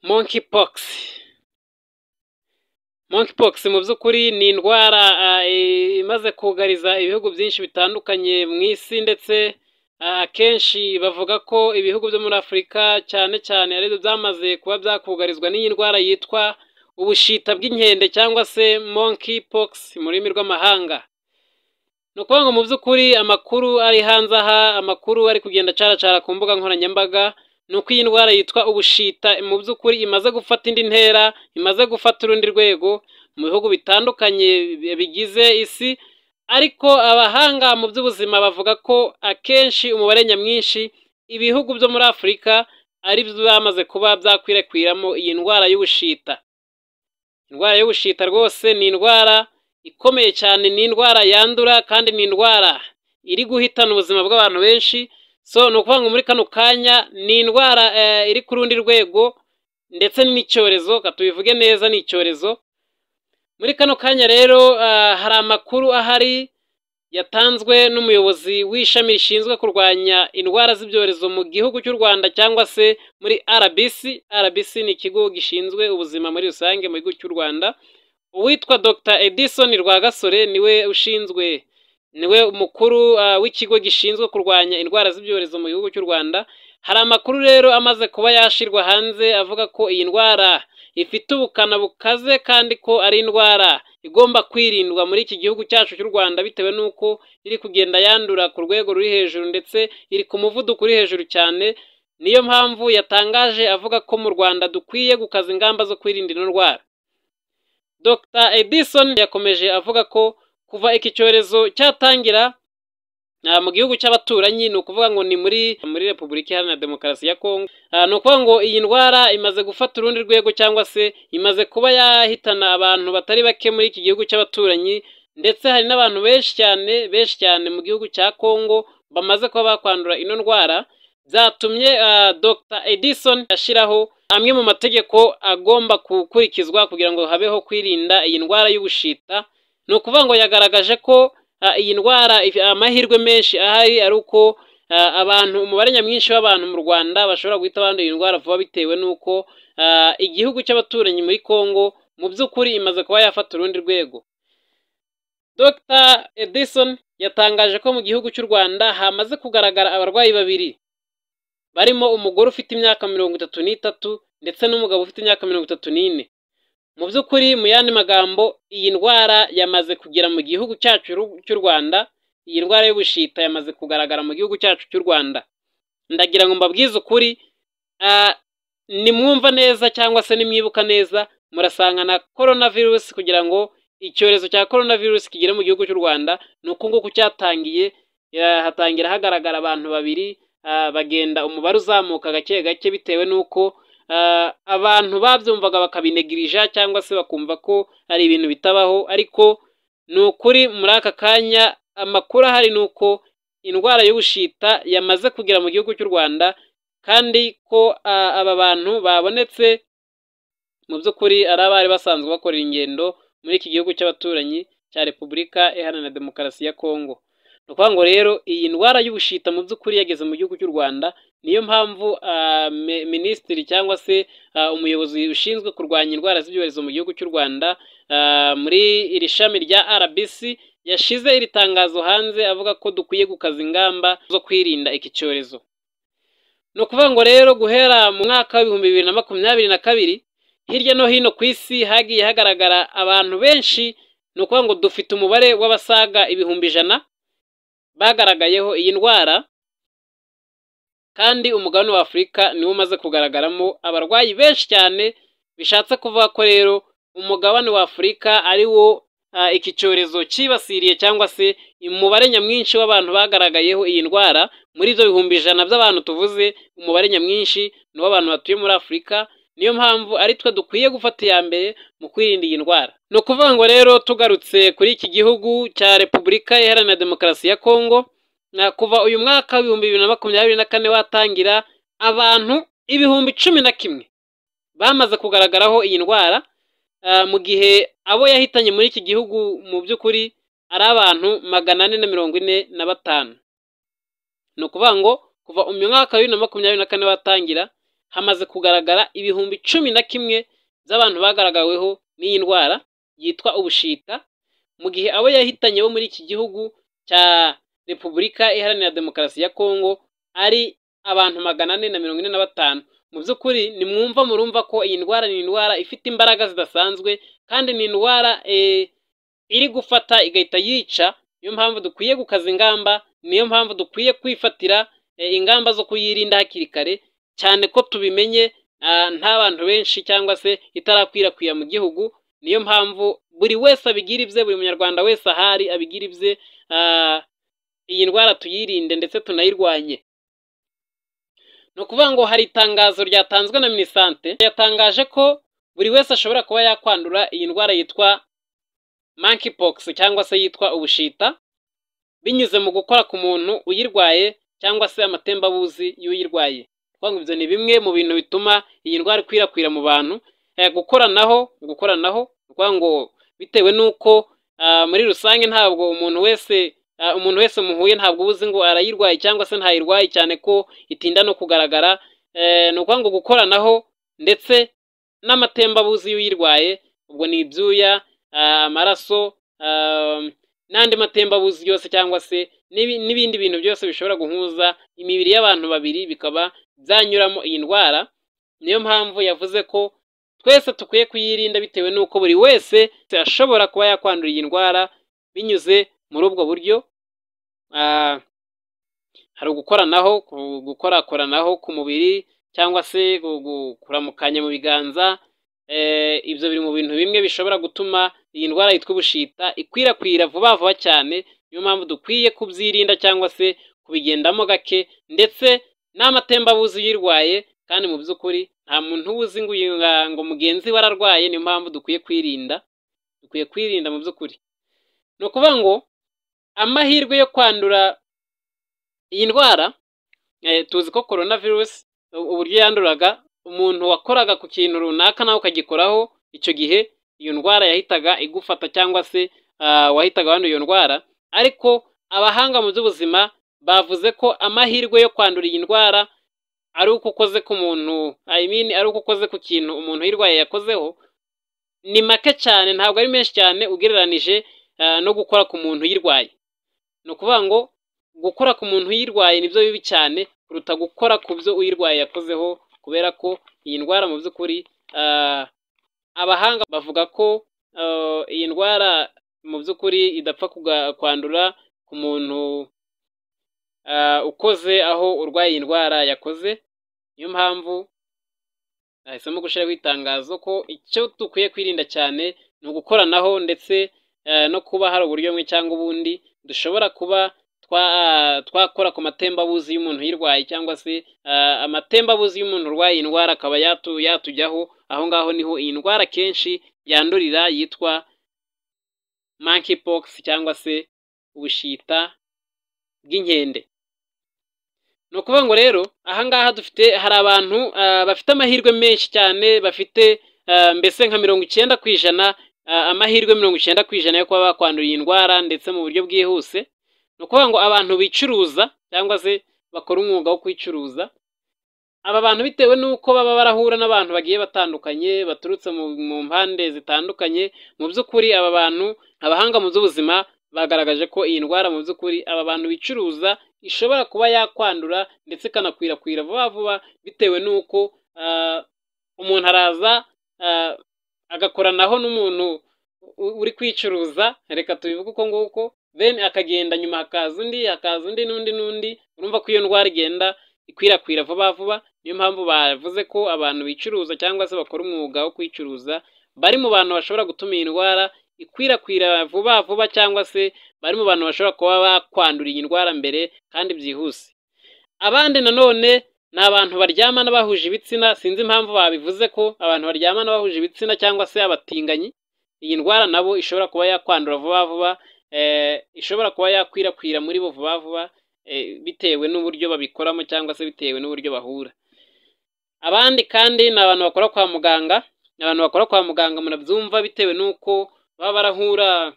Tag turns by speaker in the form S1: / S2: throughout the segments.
S1: Monkeypox. Monkeypox mu by'ukuri ni indwara imaze kugariza ibihugu byinshi bitandukanye mu isi, ndetse akenshi bavuga ko ibihugu byo muri Afurika cyane cyane ari byo byamaze kuba byakugarizwa n'iyi ndwara yitwa ubushita bw'inkende cyangwa se monkeypox mu rurimi rw'amahanga. Ni ukuvuga ngo mu by'ukuri amakuru ari hanze aha, amakuru ari kugenda acaracara ku mbuga nkoranyambaga, ni uko iyi ndwara yitwa ubushita mu by'ukuri imaze gufata indi ntera, imaze gufata urundi rwego mu bihugu bitandukanye bigize isi. Ariko abahanga mu by'ubuzima bavuga ko akenshi umubare nyamwinshi ibihugu byo muri Afurika ari byo bamaze kuba byakwirakwiramo iyi ndwara y'ubushita. Indwara y'ubushita rwose ni indwara ikomeye cyane, ni indwara yandura kandi ni indwara iri guhitana ubuzima bw'abantu benshi. So ni ukuvuga ngo muri kano kanya ni indwara iri ku rundi rwego, ndetse n'icyorezo, tubivuge neza, ni icyorezo. Muri kano kanya rero hari amakuru ahari yatanzwe n'umuyobozi w'ishami rishinzwe kurwanya indwara z'ibyorezo mu gihugu cy'u Rwanda, cyangwa se muri RBC. RBC ni ikigo gishinzwe ubuzima muri rusange mu gihugu cy'u Rwanda. Uwitwa Dr. Edison Rwagasore niwe umukuru w'ikigo gishinzwe kurwanya indwara z'ibyorezo mu gihugu cy'u Rwanda. Hari amakuru rero amaze kuba yashirwa hanze avuga ko iyi ndwara ifite ubukana bukaze, kandi ko ari indwara igomba kwirindwa muri iki gihugu cyacu cy'u Rwanda, bitewe n'uko iri kugenda yandura ku rwego ruri hejuru, ndetse iri ku muvuduko uri hejuru cyane. Niyo mpamvu yatangaje avuga ko mu Rwanda dukwiye gukaza ingamba zo kwirinda ino ndwara. Dr. Edison yakomeje avuga ko kuva iki cyorezo cyatangira mu gihugu cy'abaturanyi, ni ukuvuga ngo ni muri Repubulika Iharanira Demokarasi ya Kongo, ni ukuvuga ngo iyi ndwara imaze gufata urundi rwego, cyangwa se imaze kuba yahitana abantu batari bake muri iki gihugu cy'abaturanyi, ndetse hari n'abantu benshi cyane mu gihugu cya Kongo bamaze kuba bakwandura ino ndwara. Byatumye Dr. Edison ashyiraho amwe mu mategeko agomba gukurikizwa kugira ngo habeho kwirinda iyi ndwara y'ubushita. Ni ukuvuga ngo yagaragaje ko iyi ndwara amahirwe menshi ahari ari uko umubare nyamwinshi w'abantu mu Rwanda bashobora guhita bandura iyi ndwara vuba, bitewe n'uko igihugu cy'abaturanyi muri Kongo mu by'ukuri imaze kuba yafata urundi rwego. Dr. Edison yatangaje ko mu gihugu cy'u Rwanda hamaze kugaragara abarwayi babiri, barimo umugore ufite imyaka 33 ndetse n'umugabo ufite imyaka 34. Mu by'ukuri mu yandi magambo, iyi ndwara yamaze kugera mu gihugu cyacu cy'u Rwanda. Iyi ndwara y'ubushita yamaze kugaragara mu gihugu cyacu cy'u Rwanda. Ndagira ngo mbabwize ukuri, nimwumva neza cyangwa se nimwibuka neza, murasanga na coronavirus. Kugira ngo icyorezo cya coronavirus kigere mu gihugu cy'u Rwanda, ni uku nguku cyatangiye. Hatangira hagaragara abantu babiri, bagenda umubare uzamuka gake gake, bitewe n'uko abantu babyumvaga bakabinegirija, cyangwa se bakumva ko ari ibintu bitabaho. Ariko ni ukuri muri aka kanya amakuru ahari ni uko indwara y'ubushita yamaze kugera mu gihugu cy'u Rwanda, kandi ko aba bantu babonetse mu by'ukuri ari abari basanzwe bakorera ingendo muri iki gihugu cy'abaturanyi cya Repubulika Iharanira Demokarasi ya Kongo. Ni ukuvuga ngo rero iyi ndwara y'ubushita mu by'ukuri yageze mu gihugu cy'u Rwanda. Niyo mpamvu minisitiri cyangwa se umuyobozi ushinzwe kurwanya indwara z'ibyorezo mu gihugu cy'u Rwanda, muri iri shami rya RBC, yashize iri tangazo hanze avuga ko dukwiye gukaza ingamba zo kwirinda iki cyorezo. Ni ukuvuga ngo rero guhera mu mwaka w'ibihumbi 2022, hirya no hino ku isi hagiye hagaragara abantu benshi. Ni ukuvuga ngo dufite umubare w'abasaga 100,000 bagaragayeho iyi ndwara, kandi umugabane wa Afurika niwo umaze kugaragaramo abarwayi benshi cyane. Bishatse kuvuga ko rero umugabane wa Afurika ari wo iki cyorezo cyibasiriye, cyangwa se umubare nyamwinshi w'abantu bagaragayeho iyi ndwara. Muri ibyo 100,000 by'abantu tuvuze, umubare nyamwinshi ni w'abantu batuye muri Afurika. Niyo mpamvu ari twe dukwiye gufata iya mbere mu kwirinda iyi ndwara. Ni ukuvuga ngo rero tugarutse kuri iki gihugu cya Repubulika Iharanira Demokarasi ya Kongo, kuva uyu mwaka w'ibihumbi 2024 watangira, abantu 11,000 bamaze kugaragaraho iyi ndwara, mu gihe abo yahitanye muri iki gihugu mu by'ukuri ari abantu 445. Ni ukuvuga ngo kuva uyu mwaka wa 2024 watangira, hamaze kugaragara ibihumbi 11 by'abantu bagaragaweho n'iyi ndwara yitwa ubushita, mu gihe abo yahitanye bo muri iki gihugu cya Repubulika Iharanira Demokarasi ya Kongo ari abantu 445. Mu by'ukuri nimwumva murumva ko iyi ndwara ni indwara ifite imbaraga zidasanzwe, kandi ni indwara iri gufata igahita yica. Niyo mpamvu dukwiye gukaza ingamba, niyo mpamvu dukwiye kwifatira ingamba zo kuyirinda hakiri kare, cyane ko tubimenye nta bantu benshi cyangwa se itarakwirakwira mu gihugu. Niyo mpamvu buri wese abigira ibye, buri munyarwanda wese ahari abigira ibye, iyi ndwara tuyirinde ndetse tunayirwanye. No kuvuga ngo hari itangazo ryatanzwe na Minisante yatangaje ko buri wese ashobora kuba yakwandura iyi ndwara yitwa monkeypox cyangwa se yitwa ubushita binyuze mu gukora ku muntu uyirwaye cyangwa se amatembabuzi y'uyirwaye. Kuvuga ngo ibyo ni bimwe mu bintu bituma iyi ndwara ikwirakwira mu bantu. Gukoranaho kuvuga ngo bitewe n'uko muri rusange ntabwo umuntu wese muhuye ntabwo ubuzi ngo arayirwaye cyangwa se ntayirwaye, cyane ko itinda no kugaragara. Ni ukuvuga ngo gukoranaho ndetse n'amatembabuzi y'uyirwaye, ubwo ni ibyuya, amaraso n'andi matembabuzi yose cyangwa se n'ibindi bintu byose bishobora guhuza imibiri y'abantu babiri bikaba byanyuramo iyi ndwara. Niyo mpamvu yavuze ko twese tukwiye kuyirinda, bitewe n'uko buri wese ashobora kuba yakwandura iyi ndwara binyuze muri ubwo buryo. Hari gukorakoranaho ku mubiri cyangwa se kuramukanya mu biganza. Ibyo biri mu bintu bimwe bishobora gutuma iyi ndwara yitwa ubushita ikwirakwira vuba vuba cyane. Niyo mpamvu dukwiye kubyirinda cyangwa se kubigendamo gake, ndetse n'amatembabuzi uyirwaye. Kandi mu by'ukuri nta muntu uzi ngo mugenzi we ararwaye. Niyo mpamvu dukwiye kwirinda mu by'ukuri. Ni ukuvuga ngo amahirwe yo kwandura iyi ndwara, tuzi ko coronavirus uburyo yanduraga, umuntu wakoraga ku kintu runaka nawe ukagikoraho, icyo gihe iyo ndwara yahitaga igufata cyangwa se wahitaga wanduye iyo ndwara. Ariko abahanga mu by'ubuzima bavuze ko amahirwe yo kwandura iyi ndwara ari uko ukoze ku muntu, ari uko ukoze ku kintu umuntu uyirwaye yakozeho, ni make cyane, ntabwo ari menshi cyane ugereranije no gukora ku muntu uyirwaye. Ni ukuvuga ngo gukora ku muntu uyirwaye nibyo bibi cyane kuruta gukora ku byo uyirwaye yakozeho, kubera ko iyi ndwara mu by'ukuri abahanga bavuga ko iyi ndwara mu by'ukuri idapfa kwandura ku muntu ukoze aho urwaye iyi ndwara yakoze. Niyo mpamvu nahisemo gushyiraho itangazo ko icyo dukwiye kwirinda cyane ni ugukoranaho, ndetse no kuba hari uburyo bumwe cyangwa ubundi dushobora kuba twakora ku matembabuzi y'umuntu uyirwaye, cyangwa se amatembabuzi y'umuntu urwaye iyi ndwara akaba yatujyaho. Aho ngaho niho iyi ndwara kenshi yandurira, yitwa monkeypox cyangwa se ubushita bw'inkende. Ni ukuvuga ngo rero ahangaha hari abantu bafite amahirwe menshi cyane, bafite mbese nka 90%, amahirwe 90% yo kuba bakwandura iyi ndwara ndetse mu buryo bwihuse. Ni ukuvuga ngo abantu bicuruza cyangwa se bakora umwuga wo kwicuruza, aba bantu bitewe n'uko baba barahura n'abantu bagiye batandukanye baturutse mu mpande zitandukanye, mu by'ukuri aba bantu, abahanga mu by'ubuzima bagaragaje ko iyi ndwara mu by'ukuri aba bantu bicuruza ishobora kuba yakwandura ndetse ikanakwirakwira vuba vuba, bitewe n'uko umuntu araza agakoranaho n'umuntu uri kwicuruza, reka tubivuge uko nguko, then akagenda nyuma hakaza undi n'undi. Urumva ko iyo ndwara igenda ikwirakwira vuba vuba. Niyo mpamvu bavuze ko abantu bicuruza cyangwa se bakora umwuga wo kwicuruza bari mu bantu bashobora gutuma iyi ndwara ikwirakwira vuba vuba, cyangwa se bari mu bantu bashobora kuba bakwandura iyi ndwara mbere kandi byihuse. Abandi nanone ni abantu baryamana bahuje ibitsina. Sinzi impamvu babivuze ko abantu baryamana bahuje ibitsina cyangwa se abatinganyi, iyi ndwara nabo ishobora kuba yakwandura vuba vuba, ishobora kuba yakwirakwira muri bo vuba vuba, bitewe n'uburyo babikoramo cyangwa se bitewe n'uburyo bahura. Abandi kandi ni abantu bakora kwa muganga. Abantu bakora kwa muganga murabyumva, bitewe n'uko baba barahura,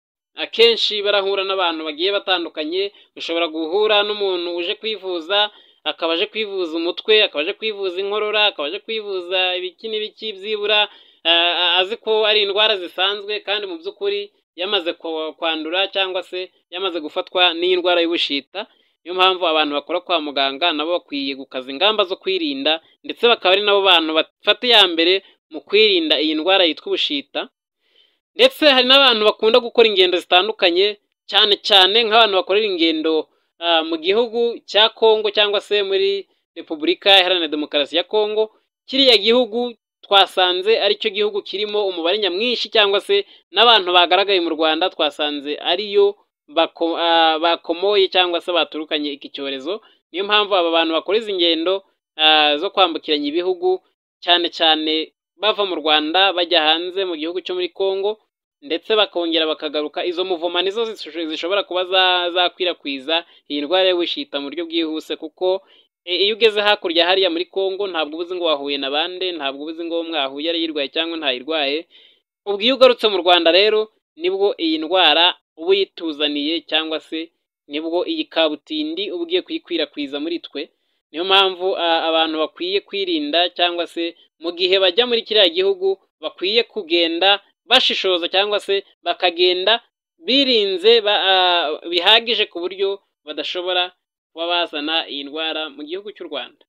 S1: akenshi barahura n'abantu bagiye batandukanye. Ushobora guhura n'umuntu uje kwivuza akaba aje kwivuza umutwe, akaba aje kwivuza inkorora, akaba aje kwivuza ibiki n'ibiki byibura azi ko ari indwara zisanzwe kandi mu by'ukuri yamaze kwandura cyangwa se yamaze gufatwa n'indwara y'ubushita. Niyo mpamvu abantu bakora kwa muganga nabo bakwiye gukaza ingamba zo kwirinda, ndetse bakaba ari nabo bantu bafata iya mbere mu kwirinda iyi ndwara yitwa ubushita. Ndetse hari n'abantu bakunda gukora ingendo zitandukanye, cyane cyane nk'abantu bakorera ingendo mu gihugu cya Kongo cyangwa se muri Repubulika Iharanira Demokarasi ya Kongo. Kiriya gihugu twasanze aricyo gihugu kirimo umubare nyamwinshi cyangwa se n'abantu bagaragaye mu Rwanda twasanze ariyo bakomoye cyangwa se baturukanye iki cyorezo. Niyo mpamvu aba bantu bakora izi ngendo zo kwambukiranya ibihugu, cyane cyane bava mu Rwanda bajya hanze mu gihugu cyo muri Kongo, ndetse bakongera bakagaruka, izo muvoma nizo zishobora kuba zakwirakwiza iyi ndwara y'ubushita mu buryo bwihuse, kuko iyo ugeze hakurya hariya muri Kongo ntabwo ubuzi ngo wahuye na bande, ntabwo ubuzi ngo mwahuye arayirwaye cyangwa ntayirwaye. Ubwo iyo ugarutse mu Rwanda rero nibwo iyi ndwara uba uyituzaniye, cyangwa se nibwo iyi kabutindi uba ugiye kuyikwirakwiza muri twe. Niyo mpamvu abantu bakwiye kwirinda, cyangwa se mu gihe bajya muri kiriya gihugu bakwiye kugenda bashishoza, cyangwa se bakagenda birinze bihagije ku buryo badashobora kuba bazana iyi ndwara mu gihugu cy'u Rwanda.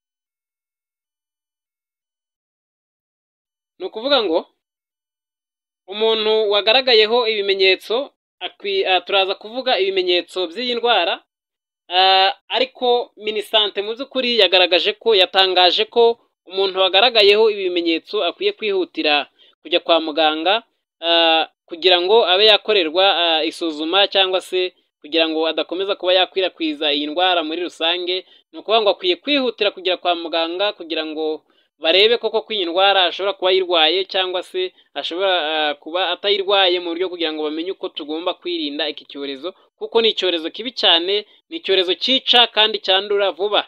S1: Ni ukuvuga ngo umuntu wagaragayeho ibimenyetso turaza kuvuga ibimenyetso by'iyi ndwara, ariko Minisante mu by'ukuri yatangaje ko umuntu wagaragayeho ibimenyetso akwiye kwihutira kujya kwa muganga kugira ngo abe yakorerwa isuzuma, cyangwa se kugira ngo adakomeza kuba yakwirakwiza iyi ndwara muri rusange. Ni ukuvuga ngo akwiye kwihutira kugera kwa muganga kugira ngo barebe koko ko iyi ndwara ashobora kuba ayirwaye, cyangwa se ashobora kuba atayirwaye, mu buryo kugira ngo bamenye uko tugomba kwirinda iki cyorezo, kuko ni icyorezo kibi cyane, ni icyorezo cyica kandi cyandura vuba.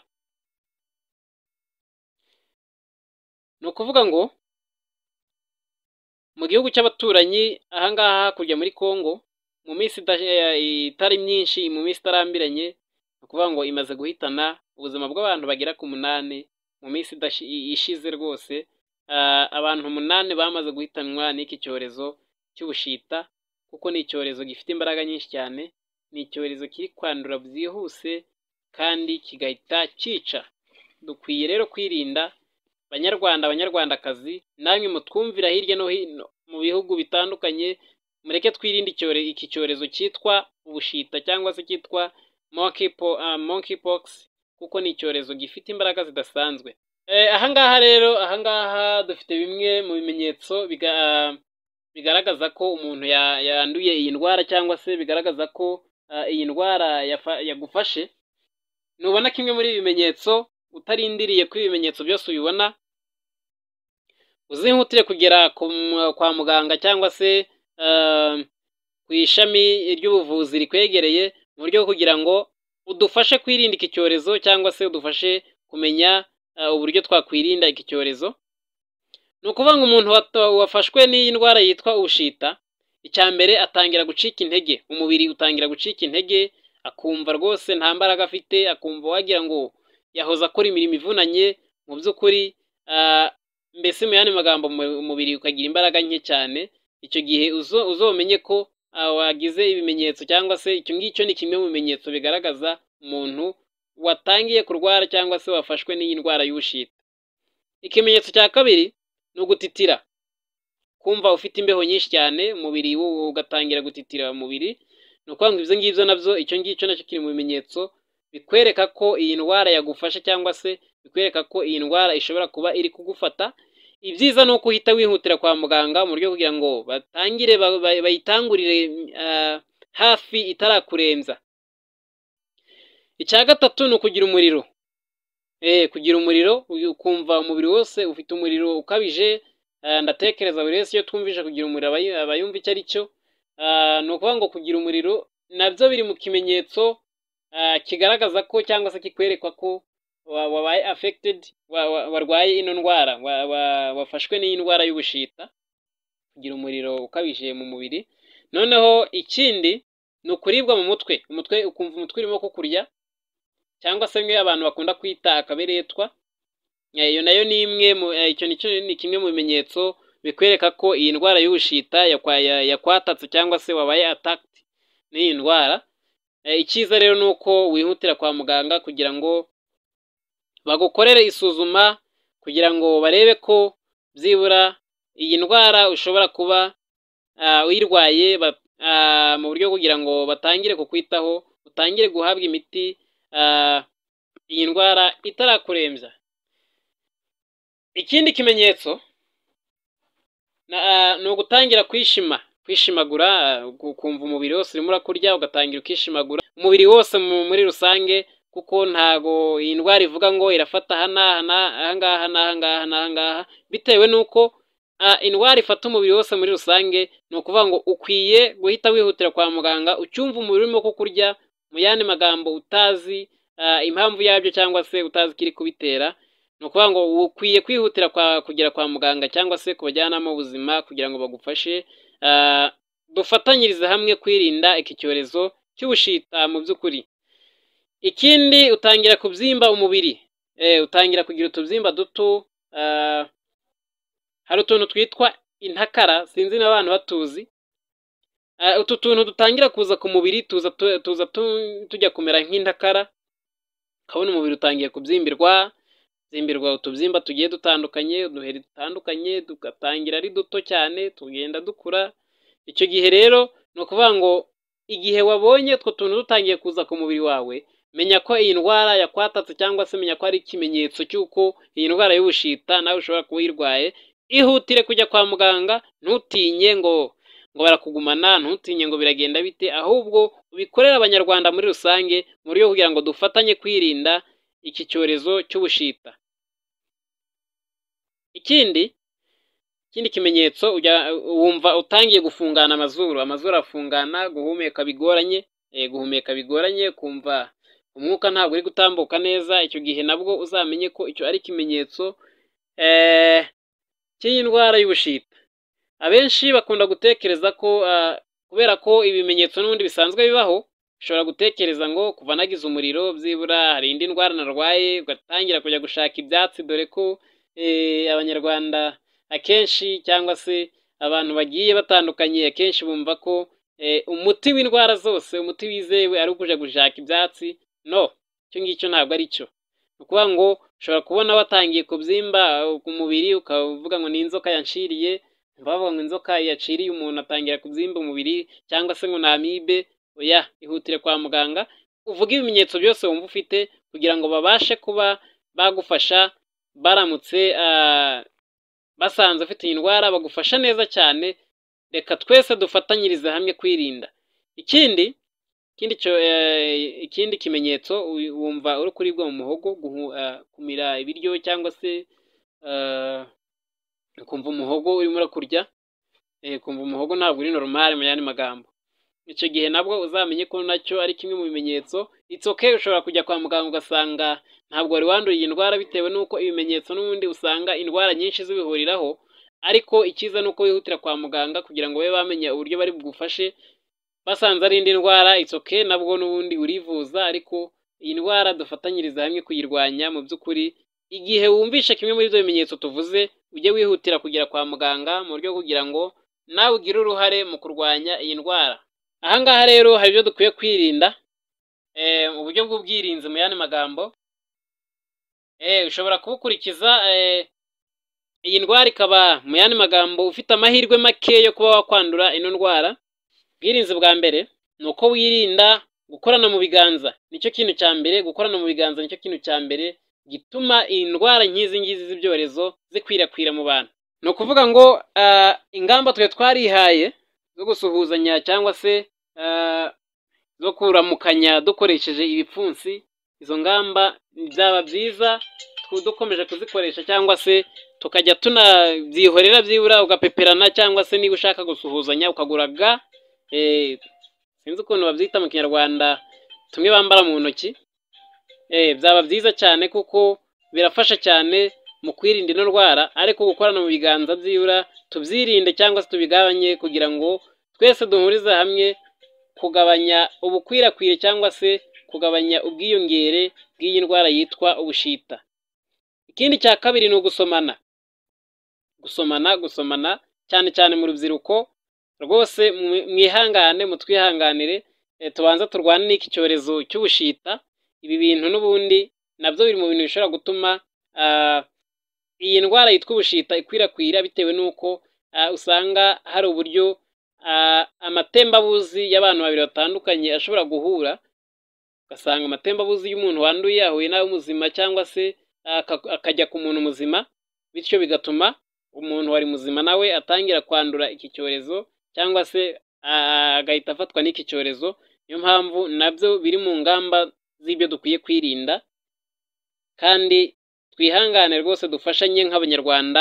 S1: Ni ukuvuga ngo mu gihugu cy'abaturanyi ahangaha hakurya muri Kongo, mu minsi itari myinshi, mu minsi itarambiranye, ni ukuvuga ngo imaze guhitana ubuzima bw'abantu bagera ku 8 mu minsi ishize rwose. Abantu 8 bamaze guhitanwa n'iki cyorezo cy'ubushita, kuko ni icyorezo gifite imbaraga nyinshi cyane, ni icyorezo kiri kwandura byihuse kandi kigahita cyica. Dukwiye rero kwirinda, Banyarwanda, Banyarwandakazi, namwe mutwumvira hirya no hino mu bihugu bitandukanye, mureke twirinde iki cyorezo cyitwa ubushita, cyangwa se cyitwa monkeypox, kuko ni icyorezo gifite imbaraga zidasanzwe. Ahangaha rero, dufite bimwe mu bimenyetso bigaragaza ko umuntu yanduye iyi ndwara, cyangwa se bigaragaza ko iyi ndwara yagufashe. Nubona kimwe muri ibi bimenyetso, utarindiriye ko ibimenyetso byose ubibona, uzihutire kugera kwa muganga, cyangwa se ku ishami ry'ubuvuzi rikwegereye, mu buryo bwo kugira ngo udufashe kwirinda iki cyorezo, cyangwa se udufashe kumenya uburyo twakwirinda iki cyorezo. Ni ukuvuga ngo umuntu wafashwe n'iyi ndwara yitwa ubushita, icya mbere atangira gucika intege, umubiri utangira gucika intege, akumva rwose nta mbaraga afite, akumva wagira ngo yahoze akora imirimo ivunanye. Mu by'ukuri mbese mu yandi magambo umubiri ukagira imbaraga nke cyane. Icyo gihe uzomenye ko wagize ibimenyetso, cyangwa se icyo ngicyo ni kimwe mu bimenyetso bigaragaza umuntu watangiye kurwara, cyangwa se wafashwe n'iyi ndwara y'ubushita. Ikimenyetso cya kabiri ni ugutitira, kumva ufite imbeho nyinshi cyane, umubiri ugatangira gutitira umubiri. Ni ukuvuga ngo ibyo ngibyo nabyo, icyo ngicyo nacyo kiri mu bimenyetso bikwereka ko iyi ndwara yagufasha, cyangwa se bikwereka ko iyi ndwara ishobora kuba iri kugufata. Ibyiza ni uko uhita wihutira kwa muganga, mu buryo kugira ngo bayitangurire hafi itarakurenza. Icya gatatu ni ukugira umuriro. Kugira umuriro, ukumva umubiri wose ufite umuriro ukabije. Ndatekereza buri wese iyo twumvise kugira umuriro aba yumva icyo ari cyo. Ni ukuvuga ngo kugira umuriro nabyo biri mu kimenyetso kigaragaza ko, cyangwa se kikwereka ko wabaye affected, warwaye ino ndwara, wafashwe n'iyi ndwara y'ubushita. Kugira umuriro ukabije mu mubiri. Noneho ikindi ni ukuribwa mu mutwe, ukumva umutwe urimo kukurya, cyangwa se mwe abantu bakunda kwita akaberetwa. Iyo nayo ni imwe icyo ni kimwe mu bimenyetso bikwereka ko iyi ndwara y'ubushita yakwatatse cyangwa se wabaye attacked n'iyi ndwara. Icyiza rero ni uko wihutira kwa muganga kugira ngo bagukorere isuzuma kugira ngo barebe ko byibura iyi ndwara ushobora kuba uyirwaye mu buryo kugira ngo batangire kukwitaho, utangire guhabwa imiti iyi ndwara itarakurembya. Ikindi kimenyetso ni ugutangira kwishimagura, kumva umubiri wose urimo urakurya ugatangira ukishimagura umubiri wose muri rusange, kuko ntago iyi ndwara ivuga ngo irafata ahangaha, bitewe n'uko indwara ifata umubiri wose muri rusange. Ni ukuvuga ngo ukwiye guhita wihutira kwa muganga ucyumva umubiri urimo kukurya, mu yandi magambo utazi impamvu yabyo cyangwa se utazi ikiri kubitera. Ni ukuvuga ngo ukwiye kwihutira kugera kwa muganga cyangwa se ku bajyanama b'ubuzima kugira ngo bagufashe, dufatanyirize hamwe kwirinda iki cyorezo cy'ubushita mu by'ukuri. Ikindi, utangira kubyimba umubiri, utangira kugira utubyimba duto, hari utuntu twitwa intakara, sinzi n'abantu batuzi. Utu tuntu dutangira kuza ku mubiri tuza tujya kumera nk'intakara, ukabona umubiri utangiye kubyimbirwa utubyimba tugiye dutandukanye, uduheri dutandukanye, tugatangira ari duto cyane tugenda dukura. Icyo gihe rero ni ukuvuga ngo igihe wabonye utwo tuntu dutangiye kuza ku mubiri wawe, menya ko iyi ndwara yakwatatse cyangwa se menya ko ari ikimenyetso cy'uko iyi ndwara y'ubushita nawe ushobora kuba uyirwaye. Ihutire kujya kwa muganga, ntutinye ngo barakugumana, ntutinye ngo biragenda bite, ahubwo ubikorera abanyarwanda muri rusange mu buryo kugira ngo dufatanye kwirinda iki cyorezo cy'ubushita. Ikindi kimenyetso, wumva utangiye gufungana amazuru arafungana, guhumeka bigoranye, kumva umwuka ntabwo uri gutambuka neza. Icyo gihe nabwo uzamenye ko icyo ari ikimenyetso cy'iyi ndwara y'ubushita. Abenshi bakunda gutekereza ko kubera ko ibimenyetso n'ubundi bisanzwe bibaho, ushobora gutekereza ngo kuva nagize umuriro byibura hari indi ndwara narwaye, ugatangira kujya gushaka ibyatsi, dore ko abanyarwanda akenshi cyangwa se abantu bagiye batandukanye akenshi bumva ko umuti w'indwara zose, umuti wizewe ari ukujya gushaka ibyatsi. No, icyo ngicyo ntabwo ari cyo. Ni ukuvuga ngo ushobora kubona watangiye kubyimba ku mubiri, ukavuga ngo ni inzoka yanshiriye, bavuga ngo inzoka yaciriye umuntu atangira kubyimba umubiri, cyangwa se ngo ni amibe. Oya, ihutire kwa muganga uvuge ibimenyetso byose wumva ufite kugira ngo babashe kuba bagufasha. Baramutse basanze ufite iyi ndwara bagufasha neza cyane. Reka twese dufatanyirize hamwe kwirinda. Ikindi kimenyetso, wumva uri kuribwa mu muhogo, kumira ibiryo cyangwa se kumva umuhogo urimo urakurya, kumva umuhogo ntabwo uri normal mu yandi magambo. Icyo gihe nabwo uzamenye ko nacyo ari kimwe mu bimenyetso. It's okay, ushobora kujya kwa muganga ugasanga ntabwo wari wanduye iyi ndwara, bitewe n'uko ibimenyetso n'ubundi usanga indwara nyinshi zibihuriraho. Ariko icyiza ni uko wihutira kwa muganga kugira ngo babe bamenye uburyo bari bugufashe. Basanze ari indi ndwara, it's okay, nabwo n'ubundi urivuza, ariko iyi ndwara dufatanyiriza hamwe kuyirwanya. Mu by'ukuri, igihe wumvishe kimwe muri ibyo bimenyetso tuvuze, ujye wihutira kugera kwa muganga mu buryo kugira ngo nawe ugire uruhare mu kurwanya iyi ndwara. Ahangaha rero hari ibyo dukwiye kwirinda, uburyo bw'ubwirinzi mu yandi magambo. Ushobora kubukurikiza, iyi ndwara ikaba mu yandi magambo ufite amahirwe make yo kuba wakwandura ino ndwara. Ubwirinzi bwa mbere ni uko wirinda gukorana mu biganza. Nicyo kintu cya mbere, gukorana mu biganza nicyo kintu cya mbere gituma iyi ndwara nk'izi ngizi z'ibyorezo zikwirakwira mu bantu. Ni ukuvuga ngo ingamba twe twarihaye zo gusuhuzanya cyangwa se zo kuramukanya dukoresheje ibipfunsi, izo ngamba byaba byiza dukomeje kuzikoresha, cyangwa se tukajya tunabyihorera byibura ugapeperana, cyangwa se niba ushaka gusuhuzanya ukagura ga, sinzi ukuntu babyita mu kinyarwanda, tumwe bambara mu ntoki. Byaba byiza cyane kuko birafasha cyane mu kwirinda ino ndwara. Ariko gukorana mu biganza byibura tubyirinde cyangwa se tubigabanye kugira ngo twese duhurize hamwe kugabanya ubukwirakwire cyangwa se kugabanya ubwiyongere bw'iyi ndwara yitwa ubushita. Ikindi cya kabiri ni ugusomana, gusomana cyane cyane mu rubyiruko rwose. Mwihangane, mutwihanganire, tubanza turwane n'iki cyorezo cy'ubushita. Ibi bintu n'ubundi nabyo biri mu bintu bishobora gutuma iyi ndwara yitwa ubushita ikwirakwira, bitewe n'uko usanga hari uburyo amatembabuzi y'abantu babiri batandukanye ashobora guhura, ugasanga amatembabuzi y'umuntu wanduye ahuye n'ayo muzima, cyangwa se akajya ku muntu muzima, bityo bigatuma umuntu wari muzima nawe atangira kwandura iki cyorezo, cyangwa se agahita afatwa n'iki cyorezo. Niyo mpamvu nabyo biri mu ngamba z'ibyo dukwiye kwirinda, kandi twihangane rwose, dufashanye nk'abanyarwanda,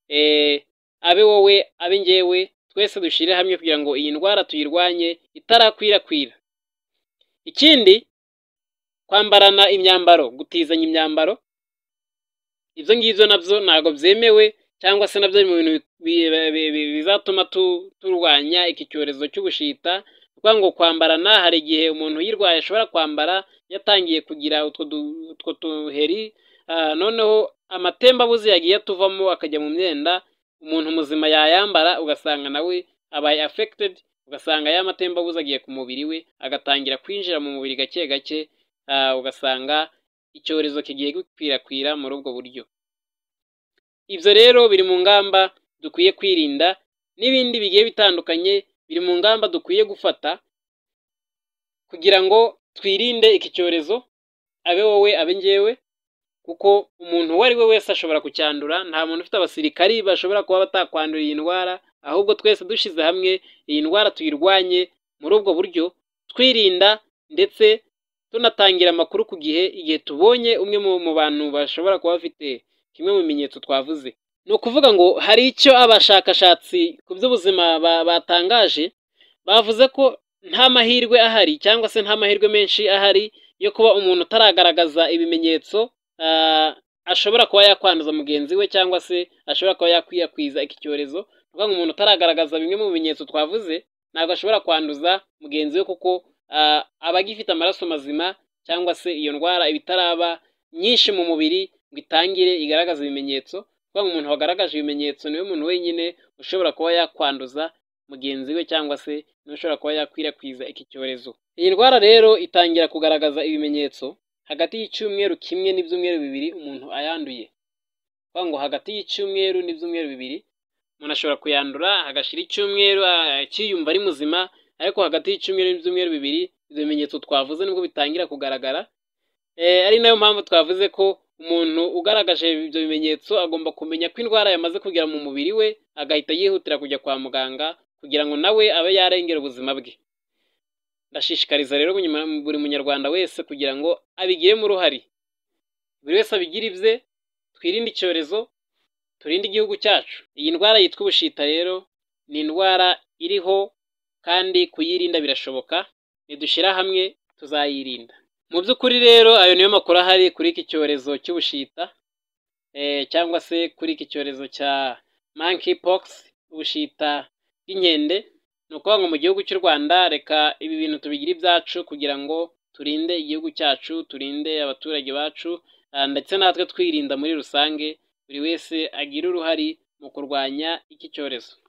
S1: abe wowe abe njyewe, twese dushyire hamwe kugira ngo iyi ndwara tuyirwanye itarakwirakwira. Ikindi, kwambarana imyambaro, gutizanya imyambaro, ibyo ngibyo nabyo ntabwo byemewe, cyangwa se nabyo mu bintu bizatuma turwanya iki cyorezo cy'ubushita. Kuvuga ngo kwambarana, hari igihe umuntu uyirwaye ashobora kwambara yatangiye kugira utwo duheri, noneho amatembabuzi yagiye atuvamo akajya mu myenda, umuntu muzima yayambara ugasanga nawe abaye affected, ugasanga ya matembabuzi agiye ku mubiri we, agatangira kwinjira mu mubiri gake gake, ugasanga icyorezo kigiye gukwirakwira muri ubwo buryo. Ibyo rero biri mu ngamba dukwiye kwirinda, n'ibindi bigiye bitandukanye biri mu ngamba dukwiye gufata kugira ngo twirinde iki cyorezo, abe wowe abe njyewe, kuko umuntu uwo ari we wese ashobora kucyandura. Nta muntu ufite abasirikari bashobora kuba batakwandura iyi ndwara, ahubwo twese dushyize hamwe iyi ndwara tuyirwanye muri ubwo buryo, twirinda ndetse tunatangira amakuru ku gihe, igihe tubonye umwe mu bantu bashobora kuba bafite kimwe mu bimenyetso twavuze. Ni ukuvuga ngo hari icyo abashakashatsi ku by'ubuzima batangaje, bavuze ko nta mahirwe ahari, cyangwa se nta mahirwe menshi ahari yo kuba umuntu utaragaragaza ibimenyetso ashobora kuba yakwanduza mugenzi we, cyangwa se ashobora kuba yakwirakwiza iki cyorezo. Ni ukuvuga ngo umuntu utaragaragaza bimwe mu bimenyetso twavuze ntabwo ashobora kwanduza mugenzi we, kuko aba agifite amaraso mazima, cyangwa se iyo ndwara iba itaraba nyinshi mu mubiri ngo itangire igaragaza ibimenyetso. Kuvuga ngo umuntu wagaragaje ibimenyetso niwe muntu wenyine ushobora kuba yakwanduza mugenzi we, cyangwa se niwe ushobora kuba yakwirakwiza iki cyorezo. Iyi ndwara rero itangira kugaragaza ibimenyetso hagati y'icyumweru kimwe n'ibyumweru bibiri umuntu ayanduye. Kuvuga ngo hagati y'icyumweru n'ibyumweru bibiri umuntu ashobora kuyandura, hagashira icyumweru akiyumva ari muzima, ariko hagati y'icyumweru n'ibyumweru bibiri ibyo bimenyetso twavuze nibwo bitangira kugaragara. Ari nayo mpamvu twavuze ko umuntu ugaragaje ibyo bimenyetso agomba kumenya ko indwara yamaze kugera mu mubiri we, agahita yihutira kujya kwa muganga kugira ngo nawe abe yarengera ubuzima bwe. Ndashishikariza rero buri munyarwanda wese kugira ngo abigiremo uruhare, buri wese abigire ibye, twirinde icyorezo, turinde igihugu cyacu. Iyi ndwara yitwa ubushita rero ni indwara iriho, kandi kuyirinda birashoboka, nidushyira hamwe tuzayirinda. Mu by'ukuri rero ayo niyo makuru ahari kuri iki cyorezo cy'ubushita, cyangwa se kuri iki cyorezo cya monkeypox, ubushita bw'inkende. Ni ukuvuga ngo mu gihugu cy'u Rwanda reka ibi bintu tubigire ibyacu kugira ngo turinde igihugu cyacu, turinde abaturage bacu, ndetse natwe twirinda muri rusange, buri wese agira uruhare mu kurwanya iki cyorezo.